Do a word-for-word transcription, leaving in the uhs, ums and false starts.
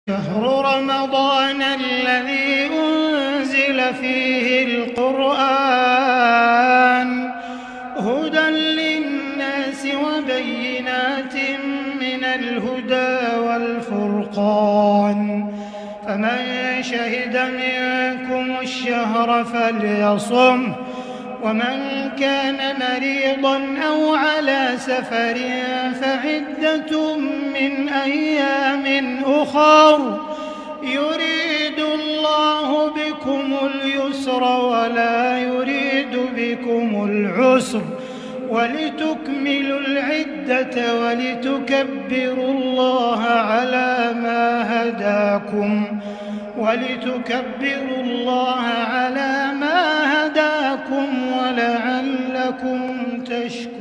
شهر رمضان الذي أنزل فيه القرآن هدى للناس وبينات من الهدى والفرقان فمن شهد منكم الشهر فليصمه ومن كان مريضا أو على سفر فعدة من أيام أخر يريد الله بكم اليسر ولا يريد بكم العسر ولتكملوا العدة ولتكبروا الله على ما هداكم ولتكبروا الله على ما هداكم ولعلكم تشكرون.